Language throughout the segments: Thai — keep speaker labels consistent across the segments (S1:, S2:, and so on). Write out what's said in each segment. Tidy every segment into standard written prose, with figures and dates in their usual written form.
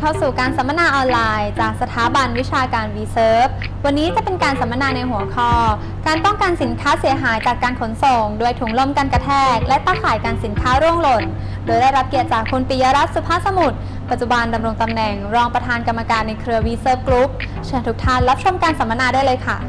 S1: เข้าสู่การสัมมนาออนไลน์จากสถาบันวิชาการ V-Serve วันนี้จะเป็นการสัมมนาในหัวข้อการป้องกันสินค้าเสียหายจากการขนส่งด้วยถุงลมกันกระแทกและตาข่ายกันสินค้าร่วงหล่นโดยได้รับเกียรติจากคุณปิยรัตน์สุภาสมุทรปัจจุบันดำรงตำแหน่งรองประธานกรรมการในเครือ V-Serve Group เชิญทุกท่านรับชมการสัมมนาได้เลยค่ะ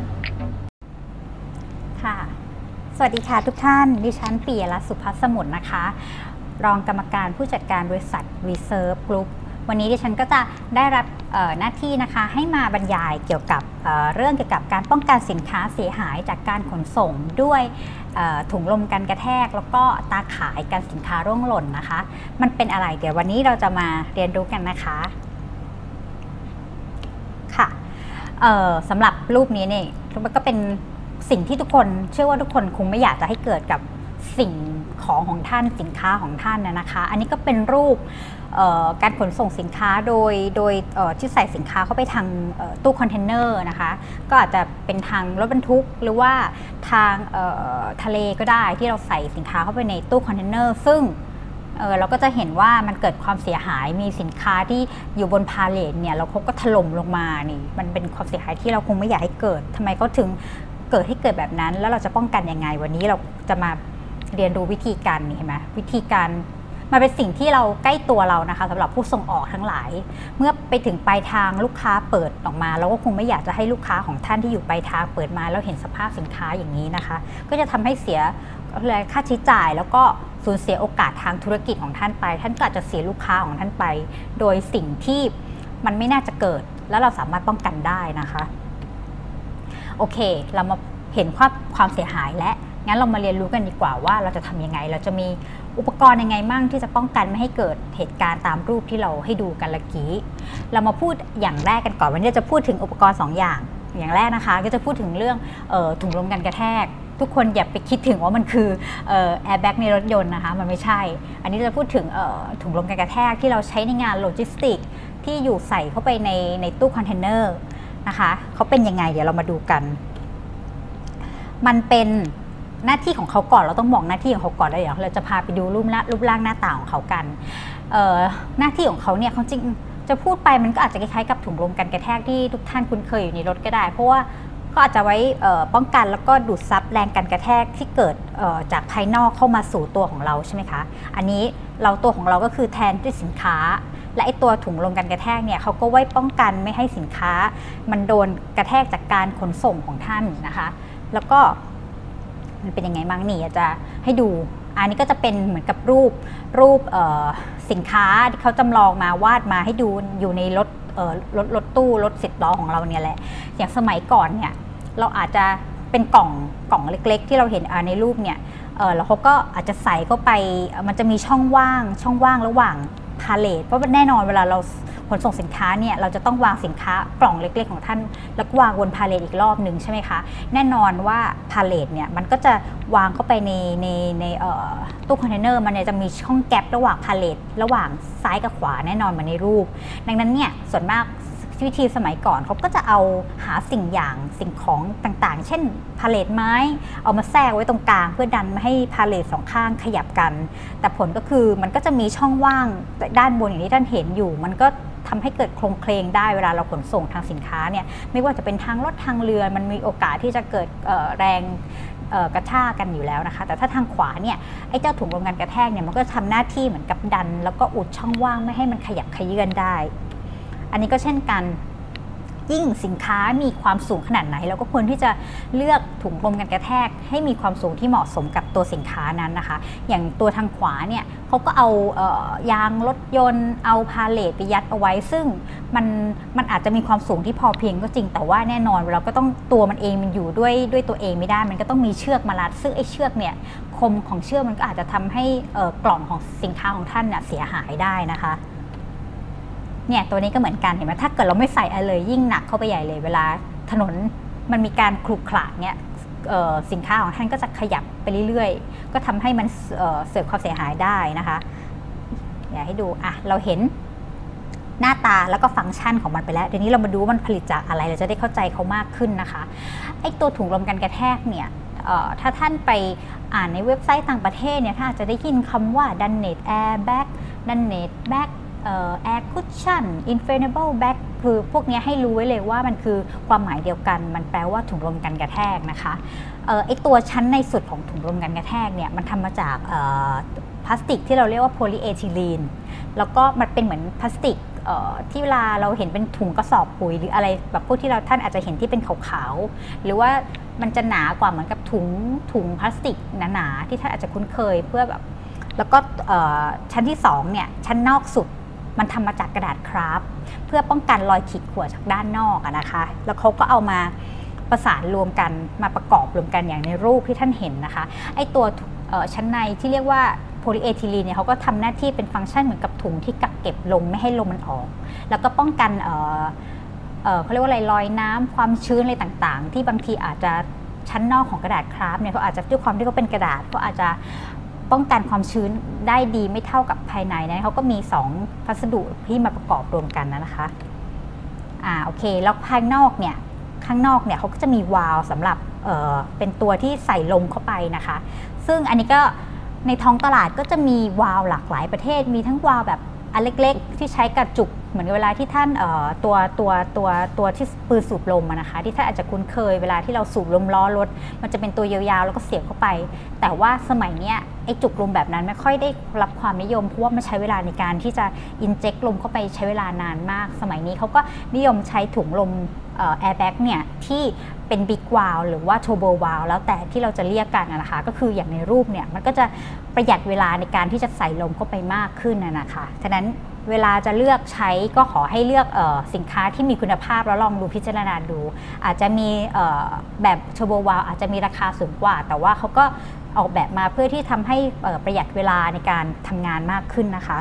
S2: ค่ะสวัสดีค่ะทุกท่านดิฉันปิยรัตน์สุภาสมุทรนะคะรองกรรมการผู้จัดการบริษัท V-Serve Group วันนี้ดิฉันก็จะได้รับหน้าที่นะคะให้มาบรรยายเกี่ยวกับเรื่องเกี่ยวกับการป้องกันสินค้าเสียหายจากการขนส่งด้วยถุงลมกันกระแทกแล้วก็ตาข่ายกันสินค้าร่วงหล่นนะคะมันเป็นอะไรเดี๋ยววันนี้เราจะมาเรียนรู้กันนะคะค่ะสำหรับรูปนี้เนี่ยมันก็เป็นสิ่งที่ทุกคนเชื่อว่าทุกคนคงไม่อยากจะให้เกิดกับสิ่งของท่านสินค้าของท่านนะคะอันนี้ก็เป็นรูปการขนส่งสินค้าโดยที่ใส่สินค้าเข้าไปทางตู้คอนเทนเนอร์นะคะก็อาจจะเป็นทางรถบรรทุกหรือว่าทางทะเลก็ได้ที่เราใส่สินค้าเข้าไปในตู้คอนเทนเนอร์ซึ่งเราก็จะเห็นว่ามันเกิดความเสียหายมีสินค้าที่อยู่บนพาเลทเนี่ยเราเขาก็ถล่มลงมานี่มันเป็นความเสียหายที่เราคงไม่อยากให้เกิดทำไมเขาถึงเกิดให้เกิดแบบนั้นแล้วเราจะป้องกันยังไงวันนี้เราจะมาเรียนรู้วิธีการนี่เห็นไหมวิธีการมันเป็นสิ่งที่เราใกล้ตัวเรานะคะสำหรับผู้ส่งออกทั้งหลายเมื่อไปถึงปลายทางลูกค้าเปิดออกมาเราก็คงไม่อยากจะให้ลูกค้าของท่านที่อยู่ปลายทางเปิดมาแล้วเห็นสภาพสินค้าอย่างนี้นะคะก็จะทำให้เสียค่าใช้จ่ายแล้วก็สูญเสียโอกาสทางธุรกิจของท่านไปท่านก็อาจจะเสียลูกค้าของท่านไปโดยสิ่งที่มันไม่น่าจะเกิดแล้วเราสามารถป้องกันได้นะคะโอเคเรามาเห็นความเสียหายและงั้นเรามาเรียนรู้กันดีกว่าว่าเราจะทำยังไงเราจะมีอุปกรณ์ยังไงมั่งที่จะป้องกันไม่ให้เกิดเหตุการณ์ตามรูปที่เราให้ดูกันเมื่อกี้เรามาพูดอย่างแรกกันก่อนวันนี้จะพูดถึงอุปกรณ์2อย่างแรกนะคะก็จะพูดถึงเรื่องถุงลมกันกระแทกทุกคนอย่าไปคิดถึงว่ามันคือแอร์แบ็กในรถยนต์นะคะมันไม่ใช่อันนี้จะพูดถึงถุงลมกันกระแทกที่เราใช้ในงานโลจิสติกที่อยู่ใส่เข้าไปในตู้คอนเทนเนอร์นะคะเขาเป็นยังไงเดี๋ยวเรามาดูกันมันเป็นหน้าที่ของเขาก่อนเราต้องบอกหน้าที่ของเขาก่อนแล้วเดี๋ยวเราจะพาไปดูรูปร่างหน้าตาของเขากันหน้าที่ของเขาเนี่ยเขาจริงจะพูดไปมันก็อาจจะคล้ายๆกับถุงลมกันกระแทกที่ทุกท่านคุ้นเคยอยู่ในรถก็ได้เพราะว่าก็อาจจะไว้ป้องกันแล้วก็ดูดซับแรงกันกระแทกที่เกิดจากภายนอกเข้ามาสู่ตัวของเราใช่ไหมคะอันนี้ตัวของเราก็คือแทนด้วยสินค้าและไอตัวถุงลมกันกระแทกเนี่ยเขาก็ไว้ป้องกันไม่ให้สินค้ามันโดนกระแทกจากการขนส่งของท่านนะคะแล้วก็มันเป็นยังไงบ้างนี่จะให้ดูอันนี้ก็จะเป็นเหมือนกับรูปสินค้าที่เขาจำลองมาวาดมาให้ดูอยู่ในรถตู้รถ10 ล้อของเราเนี่ยแหละอย่างสมัยก่อนเนี่ยเราอาจจะเป็นกล่องเล็กๆที่เราเห็นในรูปเนี่ยแล้วเขาก็อาจจะใส่เข้าไปมันจะมีช่องว่างระหว่างพาเลทเพราะแน่นอนเวลาเราขนส่งสินค้าเนี่ยเราจะต้องวางสินค้ากล่องเล็กๆของท่านแล้วก็วางบนพาเลทอีกรอบหนึ่งใช่ไหมคะแน่นอนว่าพาเลทเนี่ยมันก็จะวางเข้าไปในตู้คอนเทนเนอร์มันจะมีช่องแกประหว่างพาเลทระหว่างซ้ายกับขวาแน่นอนเหมือนในรูปดังนั้นเนี่ยส่วนมากวิธีสมัยก่อนเขาก็จะเอาหาสิ่งของต่างๆเช่นพาเลทไม้เอามาแทรกไว้ตรงกลางเพื่อดันไม่ให้พาเลท2ข้างขยับกันแต่ผลก็คือมันก็จะมีช่องว่างด้านบนอย่างที่ท่านเห็นอยู่มันก็ทำให้เกิดโครงเคลงได้เวลาเราขนส่งทางสินค้าเนี่ยไม่ว่าจะเป็นทางรถทางเรือมันมีโอกาสที่จะเกิดแรงกระชากกันอยู่แล้วนะคะแต่ถ้าทางขวาเนี่ยไอ้เจ้าถุงลมกันกระแทกเนี่ยมันก็ทำหน้าที่เหมือนกับดันแล้วก็อุดช่องว่างไม่ให้มันขยับเขยื้อนได้อันนี้ก็เช่นกันยิ่งสินค้ามีความสูงขนาดไหนเราก็ควรที่จะเลือกถุงลมกันกระแทกให้มีความสูงที่เหมาะสมกับตัวสินค้านั้นนะคะอย่างตัวทางขวาเนี่ยเขาก็เอายางรถยนต์เอาพาเลทไปยัดเอาไว้ซึ่งมันอาจจะมีความสูงที่พอเพียงก็จริงแต่ว่าแน่นอนเราก็ต้องตัวมันเองมันอยู่ด้วยตัวเองไม่ได้มันก็ต้องมีเชือกมารัดซึ่งไอ้เชือกเนี่ยคมของเชือกมันก็อาจจะทำให้กล่องของสินค้าของท่านเนี่ยเสียหายได้นะคะเนี่ยตัวนี้ก็เหมือนกันเห็นไหมถ้าเกิดเราไม่ใส่อะไรเลยยิ่งหนักเข้าไปใหญ่เลยเวลาถนนมันมีการขรุขระเนี่ยสินค้าของท่านก็จะขยับไปเรื่อยๆก็ทำให้มันเกิดความเสียหายได้นะคะอยากให้ดูเราเห็นหน้าตาแล้วก็ฟังก์ชันของมันไปแล้วเดี๋ยวนี้เรามาดูว่ามันผลิตจากอะไรเราจะได้เข้าใจเขามากขึ้นนะคะไอ้ตัวถุงลมกันกระแทกเนี่ยถ้าท่านไปอ่านในเว็บไซต์ต่างประเทศเนี่ยท่านอาจจะได้ยินคำว่า Dunnage Airbag Dunnage Bag air cushion inflatable bag คือพวกนี้ให้รู้ไว้เลยว่ามันคือความหมายเดียวกันมันแปลว่าถุงลมกันกระแทกนะคะไอตัวชั้นในสุดของถุงลมกันกระแทกเนี่ยมันทำมาจากพลาสติกที่เราเรียกว่าโพลีเอทิลีนแล้วก็มันเป็นเหมือนพลาสติกที่เวลาเราเห็นเป็นถุงกระสอบปุ๋ยหรืออะไรแบบพวกที่ท่านอาจจะเห็นที่เป็นขาวๆหรือว่ามันจะหนากว่าเหมือนกับถุงพลาสติกหนาๆที่ท่านอาจจะคุ้นเคยเพื่อแบบแล้วก็ชั้นที่2เนี่ยชั้นนอกสุดมันทำมาจากกระดาษคราฟต์เพื่อป้องกันรอยขีดข่วนจากด้านนอกนะคะแล้วเขาก็เอามาประสานรวมกันมาประกอบรวมกันอย่างในรูปที่ท่านเห็นนะคะไอตัวชั้นในที่เรียกว่าโพลีเอทิลีนเนี่ยเขาก็ทำหน้าที่เป็นฟังก์ชันเหมือนกับถุงที่กักเก็บลมไม่ให้ลมมันออกแล้วก็ป้องกันเขาเรียกว่าอะไรรอยน้ำความชื้นอะไรต่างๆที่บางทีอาจจะชั้นนอกของกระดาษคราฟต์เนี่ยเขาอาจจะด้วยความที่เขาเป็นกระดาษเขาอาจจะป้องกันความชื้นได้ดีไม่เท่ากับภายในนะเขาก็มี2พัสดุที่มาประกอบรวมกันนะคะโอเคแล้วภายนอกเนี่ยข้างนอกเนี่ยเขาก็จะมีวาล์วสำหรับเป็นตัวที่ใส่ลมเข้าไปนะคะซึ่งอันนี้ก็ในท้องตลาดก็จะมีวาล์วหลากหลายประเทศมีทั้งวาล์วแบบอันเล็กๆที่ใช้กระจุกเหมือนเวลาที่ท่านตัวที่ปืนสูบลมนะคะที่ท่านอาจจะคุ้นเคยเวลาที่เราสูบลมล้อรถมันจะเป็นตัวยาวๆแล้วก็เสียบเข้าไปแต่ว่าสมัยนี้ไอ้จุกลมแบบนั้นไม่ค่อยได้รับความนิยมเพราะว่ามันใช้เวลาในการที่จะอินเจคลมเข้าไปใช้เวลานานมากสมัยนี้เขาก็นิยมใช้ถุงลมแอร์แบ็กเนี่ยที่เป็นบิ๊กวาลหรือว่าโทโบวาลแล้วแต่ที่เราจะเรียกกันนะคะก็คืออย่างในรูปเนี่ยมันก็จะประหยัดเวลาในการที่จะใส่ลมเข้าไปมากขึ้นนะคะฉะนั้นเวลาจะเลือกใช้ก็ขอให้เลือกสินค้าที่มีคุณภาพแล้วลองดูพิจารณาดูอาจจะมีแบบโทโบวาลอาจจะมีราคาสูงกว่าแต่ว่าเขาก็ออกแบบมาเพื่อที่ทำให้ประหยัดเวลาในการทำงานมากขึ้นนะคะ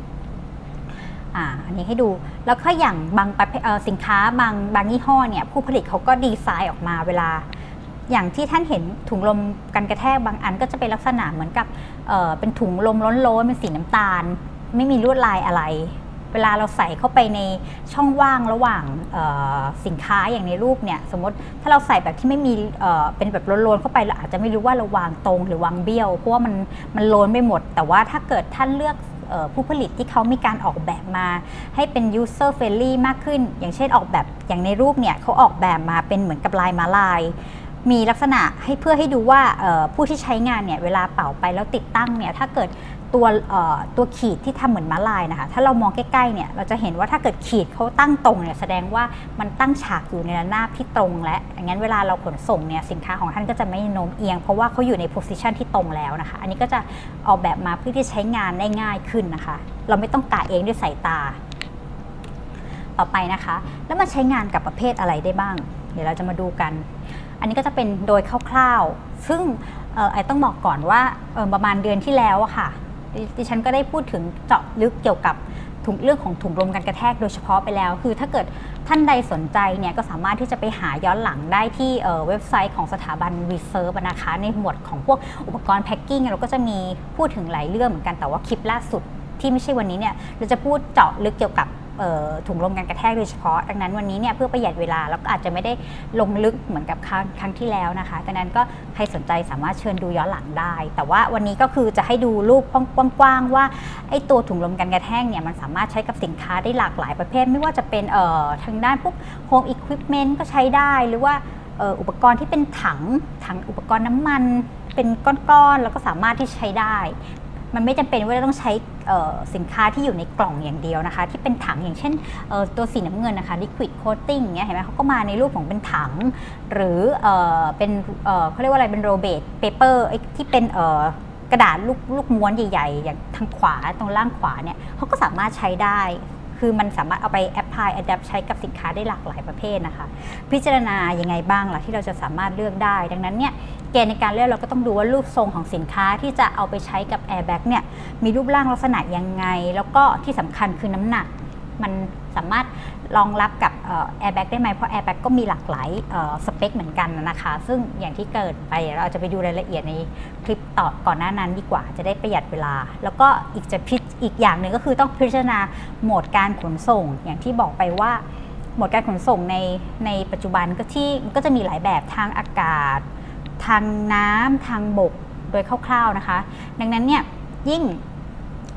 S2: อันนี้ให้ดูแล้วก็อย่างบางสินค้าบางยี่ห้อเนี่ยผู้ผลิตเขาก็ดีไซน์ออกมาเวลาอย่างที่ท่านเห็นถุงลมกันกระแทกบางอันก็จะเป็นลักษณะเหมือนกับเป็นถุงลมล้นๆเป็นสีน้ำตาลไม่มีลวดลายอะไรเวลาเราใส่เข้าไปในช่องว่างระหว่างสินค้าอย่างในรูปเนี่ยสมมติถ้าเราใส่แบบที่ไม่มีเป็นแบบโลนๆเข้าไปเราอาจจะไม่รู้ว่าเราวางตรงหรือวางเบี้ยวเพราะว่ามันโลนไปหมดแต่ว่าถ้าเกิดท่านเลือกผู้ผลิตที่เขามีการออกแบบมาให้เป็น user friendly มากขึ้นอย่างเช่นออกแบบอย่างในรูปเนี่ยเขาออกแบบมาเป็นเหมือนกับลายม้าลายมีลักษณะเพื่อให้ดูว่าผู้ที่ใช้งานเนี่ยเวลาเป่าไปแล้วติดตั้งเนี่ยถ้าเกิดตัวขีดที่ทำเหมือนม้าลายนะคะถ้าเรามองใกล้ๆเนี่ยเราจะเห็นว่าถ้าเกิดขีดเขาตั้งตรงเนี่ยแสดงว่ามันตั้งฉากอยู่ในระนาบที่ตรงและอย่างนั้นเวลาเราขนส่งเนี่ยสินค้าของท่านก็จะไม่โน้มเอียงเพราะว่าเขาอยู่ในโพสิชันที่ตรงแล้วนะคะอันนี้ก็จะออกแบบมาเพื่อที่ใช้งานได้ง่ายขึ้นนะคะเราไม่ต้องกะเองด้วยสายตาต่อไปนะคะแล้วมาใช้งานกับประเภทอะไรได้บ้างเดี๋ยวเราจะมาดูกันอันนี้ก็จะเป็นโดยคร่าวๆซึ่งไอต้องบอกก่อนว่าประมาณเดือนที่แล้วอะค่ะดิฉันก็ได้พูดถึงเจาะลึกเกี่ยวกับเรื่องของถุงลมกันกระแทกโดยเฉพาะไปแล้วคือถ้าเกิดท่านใดสนใจเนี่ยก็สามารถที่จะไปหาย้อนหลังได้ที่เว็บไซต์ของสถาบัน Reserve นะคะในหมวดของพวกอุปกรณ์แพ็คกิ้งเราก็จะมีพูดถึงหลายเรื่องเหมือนกันแต่ว่าคลิปล่าสุดที่ไม่ใช่วันนี้เนี่ยเราจะพูดเจาะลึกเกี่ยวกับถุงลมกันกระแทกโดยเฉพาะดังนั้นวันนี้เนี่ยเพื่อประหยัดเวลาแล้วก็อาจจะไม่ได้ลงลึกเหมือนกับครั้งที่แล้วนะคะดังนั้นก็ใครสนใจสามารถเชิญดูย้อนหลังได้แต่ว่าวันนี้ก็คือจะให้ดูรูปกว้างๆว่าไอ้ตัวถุงลมกันกระแทกเนี่ยมันสามารถใช้กับสินค้าได้หลากหลายประเภทไม่ว่าจะเป็นทางด้านพวก Home Equipment ก็ใช้ได้หรือว่าอุปกรณ์ที่เป็นถังอุปกรณ์น้ำมันเป็นก้อนๆแล้วก็สามารถที่ใช้ได้มันไม่จำเป็นว่าจะต้องใช้สินค้าที่อยู่ในกล่องอย่างเดียวนะคะที่เป็นถังอย่างเช่นตัวสีน้ำเงินนะคะ liquid coating เงี้ยเห็นไหมเขาก็มาในรูปของเป็นถังหรือเป็นเขาเรียกว่าอะไรเป็นโรเบตเปเปอร์ที่เป็นกระดาษลูกม้วนใหญ่ๆอย่างทางขวาตรงล่างขวาเนี่ยเขาก็สามารถใช้ได้คือมันสามารถเอาไป apply adapt ใช้กับสินค้าได้หลากหลายประเภทนะคะพิจารณายังไงบ้างล่ะที่เราจะสามารถเลือกได้ดังนั้นเนี่ยเกณฑ์ในการเลือกเราก็ต้องดูว่ารูปทรงของสินค้าที่จะเอาไปใช้กับ airbag เนี่ยมีรูปร่างลักษณะยังไงแล้วก็ที่สำคัญคือน้ำหนักมันสามารถรองรับกับairbag ได้ไหมเพราะ airbag ก็มีหลากหลายสเปคเหมือนกันนะคะซึ่งอย่างที่เกิดไปเราจะไปดูรายละเอียดในคลิปต่อก่อนหน้านั้นดีกว่าจะได้ประหยัดเวลาแล้วก็อีกอย่างหนึ่งก็คือต้องพิจารณาโหมดการขนส่งอย่างที่บอกไปว่าโหมดการขนส่งในปัจจุบันก็จะมีหลายแบบทางอากาศทางน้ำทางบกโดยคร่าวๆนะคะดังนั้นเนี่ยยิ่ง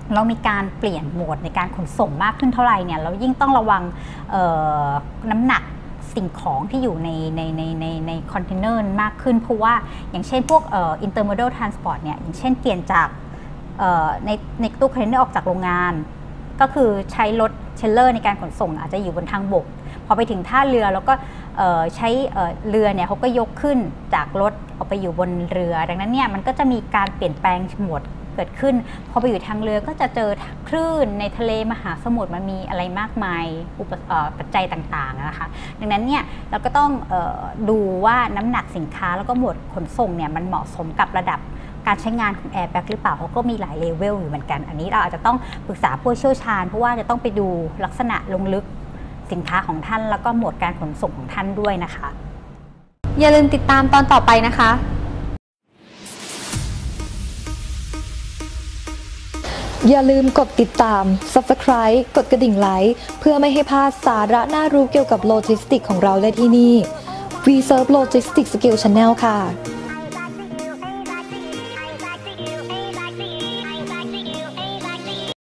S2: เรามีการเปลี่ยนโหมดในการขนส่งมากขึ้นเท่าไหร่เนี่ยเรายิ่งต้องระวังน้ำหนักสิ่งของที่อยู่ในคอนเทนเนอร์มากขึ้นเพราะว่าอย่างเช่นพวกintermodal transport เนี่ยอย่างเช่นเปลี่ยนจากในตู้คอนเทนเนอร์ออกจากโรงงานก็คือใช้รถเทรลเลอร์ในการขนส่งอาจจะอยู่บนทางบกพอไปถึงท่าเรือแล้วก็ใช้เรือเนี่ยเขาก็ยกขึ้นจากรถเอาไปอยู่บนเรือดังนั้นเนี่ยมันก็จะมีการเปลี่ยนแปลงโหมดเกิดขึ้นพอไปอยู่ทางเรือก็จะเจอคลื่นในทะเลมหาสมุทรมันมีอะไรมากมายปัจจัยต่างๆนะคะดังนั้นเนี่ยเราก็ต้องดูว่าน้ำหนักสินค้าแล้วก็โหมดขนส่งเนี่ยมันเหมาะสมกับระดับการใช้งานของแอร์แบ็กหรือเปล่าเขาก็มีหลายเลเวลอยู่เหมือนกันอันนี้เราอาจจะต้องปรึกษาผู้เชี่ยวชาญเพราะว่าจะต้องไปดูลักษณะลงลึกสินค้าของท่านแล้วก็โหมดการขนส่งของท่านด้วยนะคะ
S1: อย่าลืมติดตามตอนต่อไปนะคะ
S3: อย่าลืมกดติดตาม Subscribe กดกระดิ่งไลค์เพื่อไม่ให้พลาดสาระน่ารู้เกี่ยวกับโลจิสติกของเราได้ที่นี่ We Serve Logistics Skill Channel ค่ะ